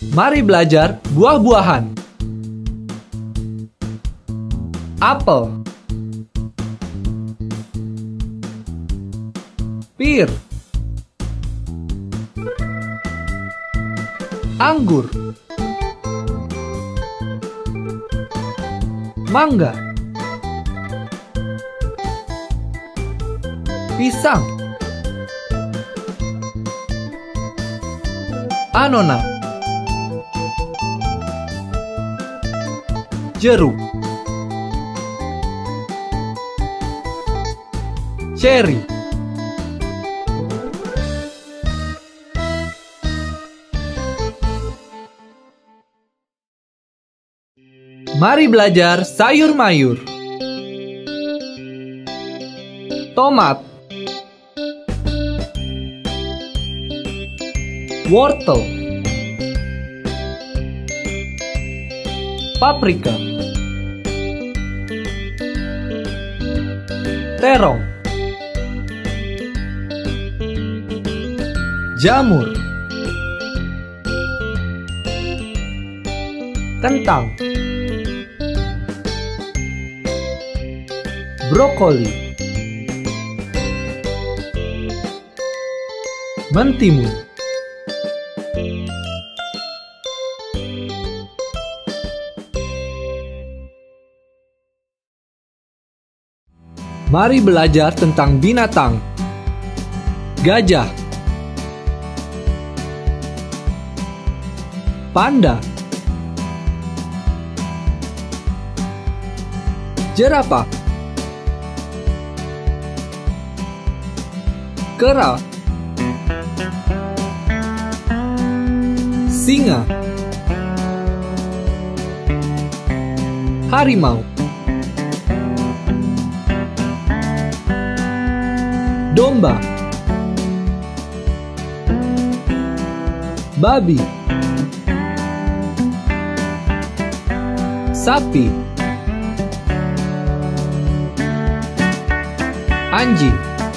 Mari belajar buah-buahan. Apel, pir, anggur, mangga, pisang, ananas, jeruk, cherry, mari belajar sayur mayur. Tomat, wortel, paprika, terong, jamur, kentang, brokoli, mentimun, mari belajar tentang binatang. Gajah, panda, jerapah, kera, singa, harimau, domba, babi, sapi, anjing.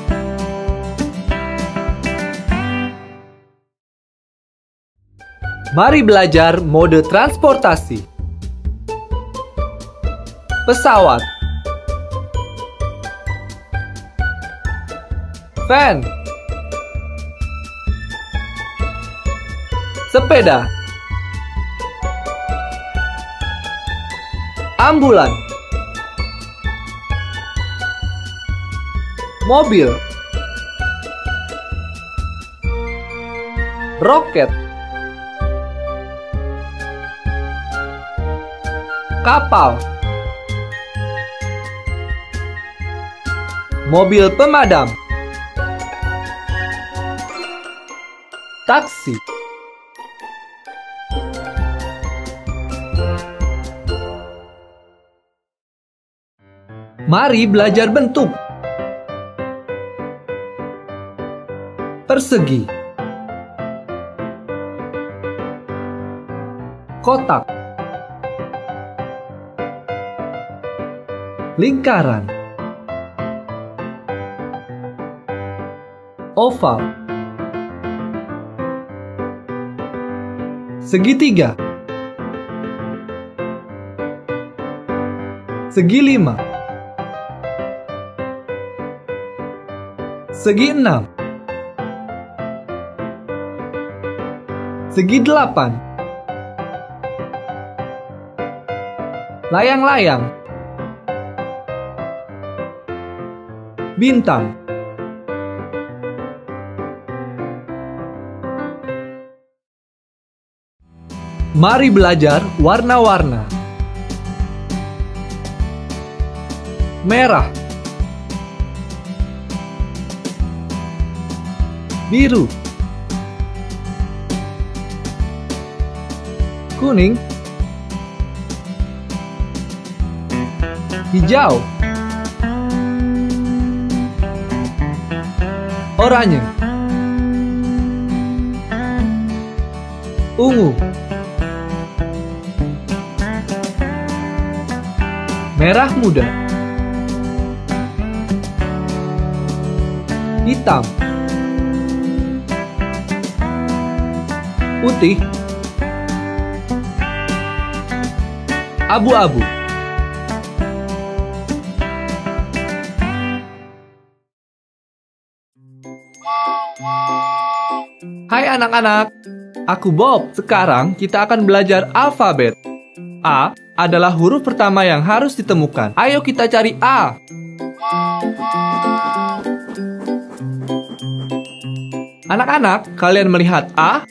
Mari belajar mode transportasi. Pesawat, van, sepeda, ambulan, mobil, roket, kapal, mobil pemadam, taksi. Mari belajar bentuk. Persegi, kotak, lingkaran, oval, segitiga, segi lima, segi enam, segi delapan, layang-layang, bintang. Mari belajar warna-warna. Merah, biru, kuning, hijau, oranye, ungu, merah muda, hitam, putih, abu-abu. Hai anak-anak, aku Bob. Sekarang kita akan belajar alfabet. A adalah huruf pertama yang harus ditemukan. Ayo kita cari A. Anak-anak, kalian melihat A?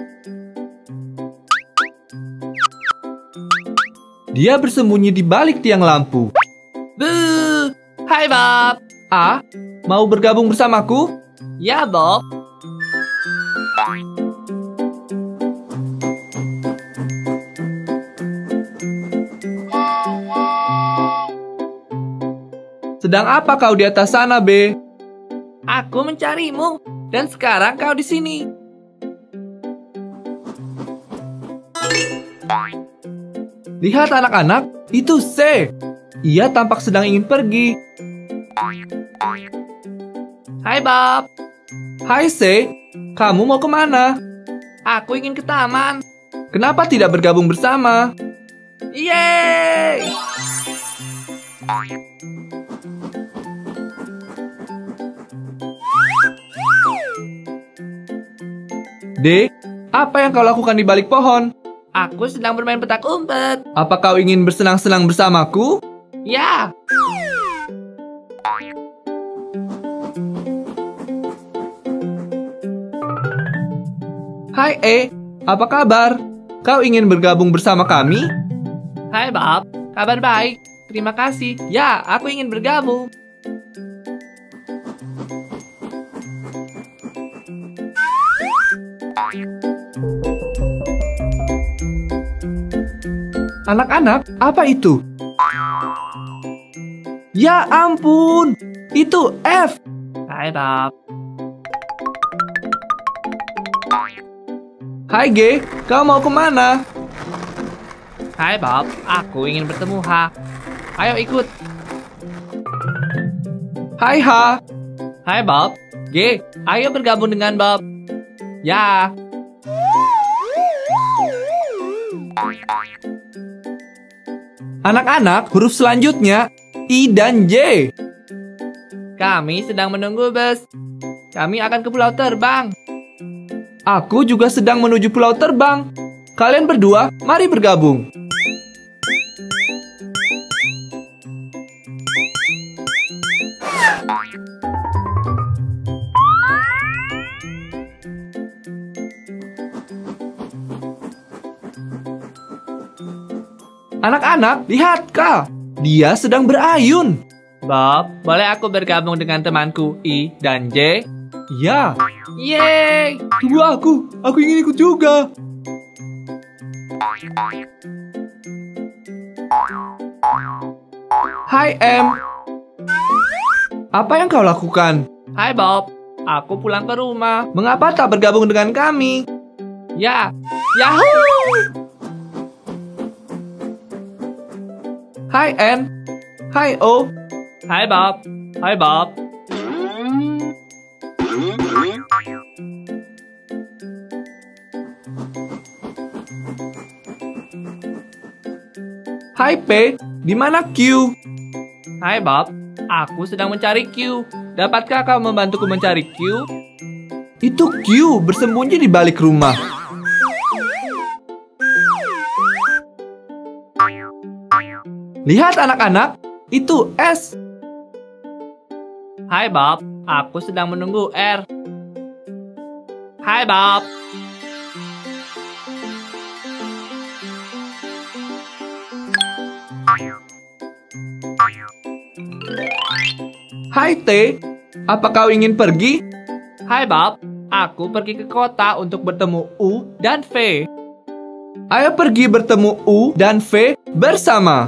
Dia bersembunyi di balik tiang lampu. Buh! Hai Bob. A, mau bergabung bersamaku? Ya Bob. Sedang apa kau di atas sana, B? Aku mencarimu dan sekarang kau di sini. Lihat anak-anak, itu C. Ia tampak sedang ingin pergi. Hai Bob. Hai C, kamu mau kemana? Aku ingin ke taman. Kenapa tidak bergabung bersama? Yeay! D, apa yang kau lakukan di balik pohon? Aku sedang bermain petak umpet. Apa kau ingin bersenang-senang bersamaku? Ya. Hai E, apa kabar? Kau ingin bergabung bersama kami? Hai Bob. Kabar baik. Terima kasih. Ya, aku ingin bergabung. Anak-anak, apa itu? Ya ampun, itu F. Hai Bob. Hai G, kau mau kemana? Hai Bob, aku ingin bertemu H. Ayo ikut. Hai H. Hai Bob. G, ayo bergabung dengan Bob. Ya. Anak-anak, huruf selanjutnya I dan J. Kami sedang menunggu bus. Kami akan ke pulau terbang. Aku juga sedang menuju pulau terbang. Kalian berdua, mari bergabung. Anak-anak, lihat Kak. Dia sedang berayun. Bob, boleh aku bergabung dengan temanku I dan J? Ya, Yeay! tunggu aku ingin ikut juga. Hai M. Apa yang kau lakukan? Hai Bob, aku pulang ke rumah. Mengapa tak bergabung dengan kami? Ya, Yahoo! Hai N. Hai O. Hai Bob. Hai Bob. Hai P. Di mana Q? Hai Bob, aku sedang mencari Q. Dapatkah kau membantuku mencari Q? Itu Q bersembunyi di balik rumah. Lihat anak-anak, itu S. Hai Bob, aku sedang menunggu R. Hai Bob. Hai T. Apa kau ingin pergi? Hai Bob, aku pergi ke kota untuk bertemu U dan V. Ayo pergi bertemu U dan V bersama.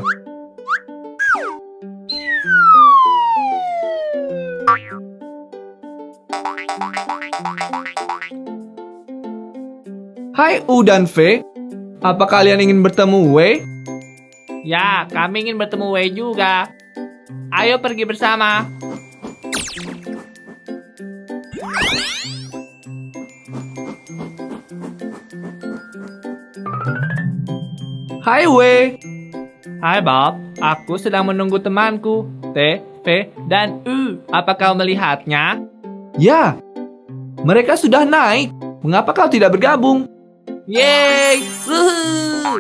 Hai U dan V, apa kalian ingin bertemu W? Ya, kami ingin bertemu W juga. Ayo pergi bersama. Hai W, Hai Bob, aku sedang menunggu temanku, T, V, dan U. Apa kau melihatnya? Ya, mereka sudah naik. Mengapa kau tidak bergabung? Yeay! Wuhuu!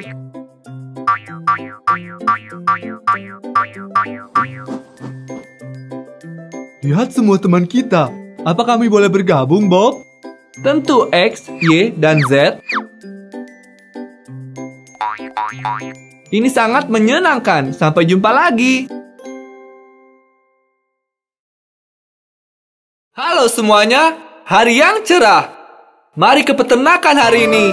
Lihat semua teman kita. Apa kami boleh bergabung, Bob? Tentu X, Y, dan Z. Ini sangat menyenangkan. Sampai jumpa lagi. Halo semuanya, hari yang cerah. Mari ke peternakan hari ini.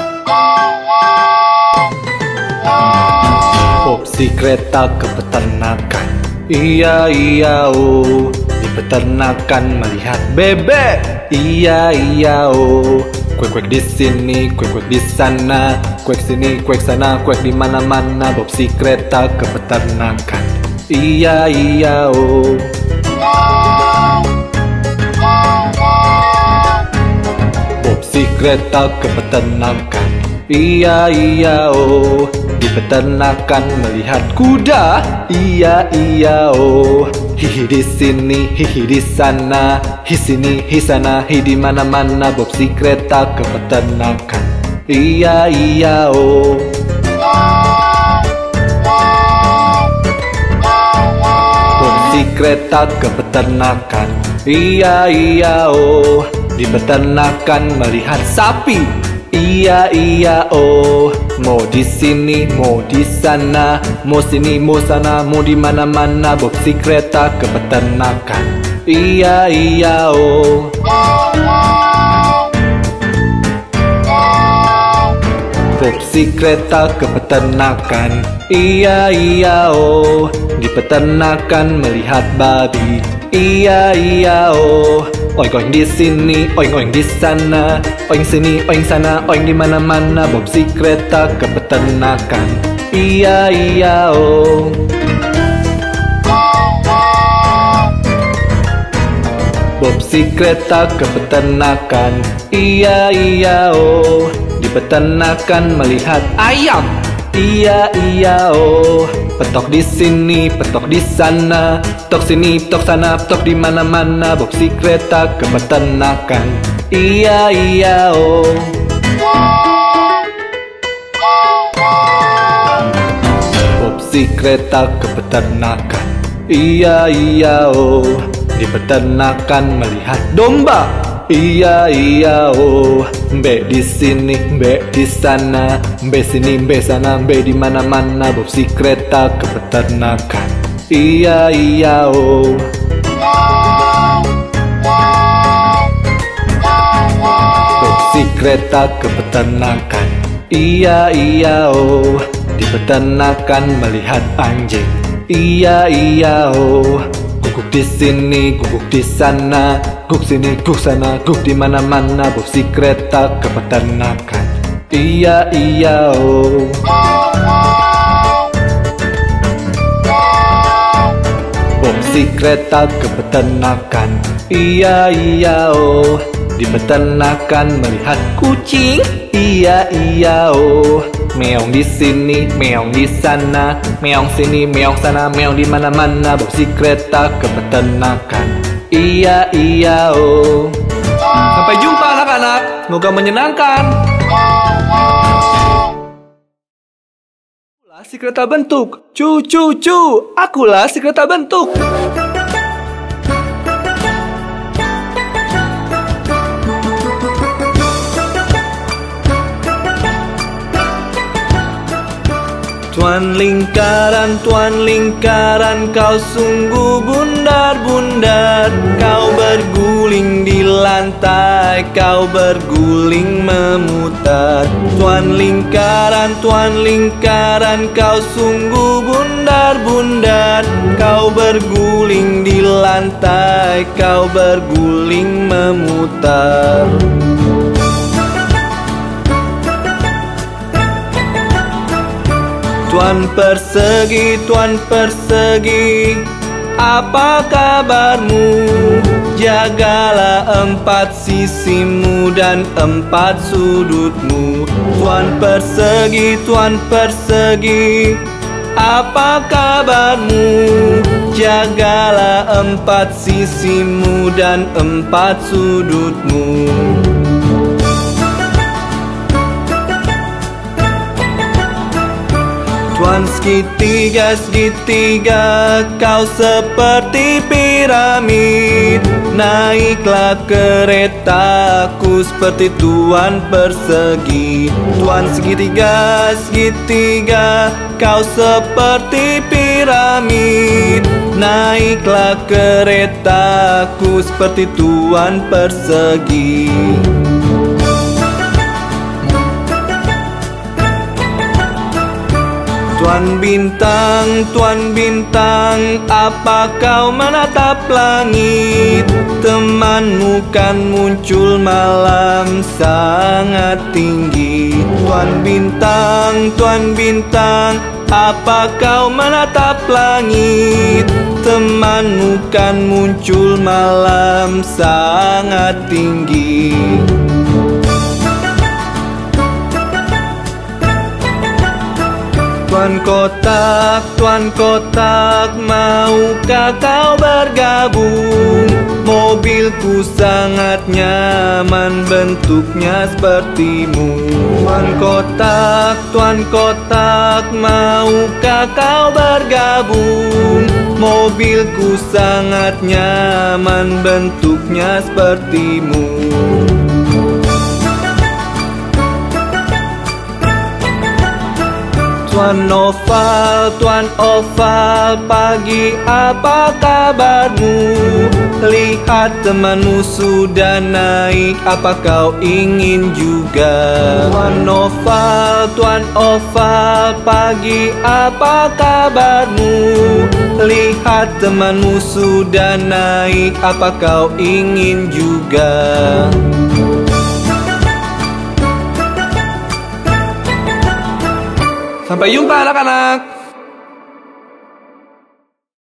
Opsi kereta ke peternakan. Iya, oh. Di peternakan melihat bebek. Iya, oh. Kuek-kuek di sini, kuek-kuek di sana. Kuek sini, kuek sana, kuek di mana-mana. Opsi kereta ke peternakan. Iya, oh. Opsi kereta ke peternakan. Iya, oh. Di peternakan melihat kuda. Iya, oh. Hihi di sini, hihi di sana. Hi sini, hi sana, hi di mana-mana. Opsi kereta ke peternakan. Iya, oh. Opsi kereta ke peternakan. Iya, oh. Di peternakan melihat sapi. Iya, oh. Mau di sini, mau di sana. Mau sini, mau sana, mau di mana-mana. Opsi kereta ke peternakan. Iya, oh. Opsi kereta ke peternakan. Iya, oh. Di peternakan melihat babi. Iya, oh. Oing-oing di sini, oing-oing di sana. Oing sini, oing sana, oing di mana-mana. Opsi kereta ke peternakan. Iya, oh. Opsi kereta ke peternakan. Iya, oh. Di peternakan melihat ayam. Iya, oh. Petok di sini, petok di sana. Petok sini, petok sana, petok di mana-mana. Opsi kereta ke peternakan. Iya, oh. Opsi kereta ke peternakan. Iya, oh. Di peternakan melihat domba. Iya, oh. Mbek di sini, mbek di sana. Mbek sini, mbek sana, mbek di mana-mana. Opsi kereta ke peternakan. Iya, oh. Opsi kereta ke peternakan. Iya, oh. Di peternakan melihat anjing. Iya, oh. Guguk di sini, guguk di sana. Guguk sini, guguk sana, guguk di mana-mana. Opsi kereta ke peternakan. Iya, oh. Opsi kereta ke peternakan. Iya, oh. Di peternakan melihat kucing. Iya, oh. Meong di sini, meong di sana. Meong sini, meong sana, meong di mana-mana. Opsi kereta ke peternakan. Iya, oh. Sampai jumpa anak-anak. Semoga menyenangkan. Akulah si kereta bentuk. Cu. Akulah si kereta bentuk. Tuan lingkaran, kau sungguh bundar-bundar. Kau berguling di lantai, kau berguling memutar. Tuan lingkaran, kau sungguh bundar-bundar. Kau berguling di lantai, kau berguling memutar. Tuan persegi, apa kabarmu? Jagalah 4 sisimu dan 4 sudutmu. Tuan persegi, apa kabarmu? Jagalah 4 sisimu dan 4 sudutmu. Tuan segitiga, segitiga, kau seperti piramid. Naiklah keretaku seperti tuan persegi. Tuan segitiga, segitiga, kau seperti piramid. Naiklah keretaku seperti tuan persegi. Tuan bintang, apa kau menatap langit? Temanmu kan muncul malam sangat tinggi. Tuan bintang, apa kau menatap langit? Temanmu kan muncul malam sangat tinggi. Tuan kotak, maukah kau bergabung? Mobilku sangat nyaman, bentuknya sepertimu. Tuan kotak, maukah kau bergabung? Mobilku sangat nyaman, bentuknya sepertimu. Tuan oval, pagi apa kabarmu? Lihat temanmu sudah naik, apa kau ingin juga? Tuan oval, pagi apa kabarmu? Lihat temanmu sudah naik, apa kau ingin juga? Sampai jumpa anak-anak.